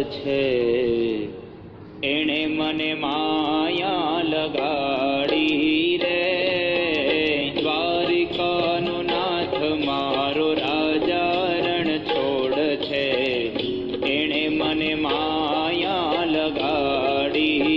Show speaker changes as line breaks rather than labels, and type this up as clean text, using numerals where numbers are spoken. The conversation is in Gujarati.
છે, એણે મને માયા લગાડી રે. દ્વારિકાનો નાથ મારો રાજા રણ છોડ છે, એણે મને માયા લગાડી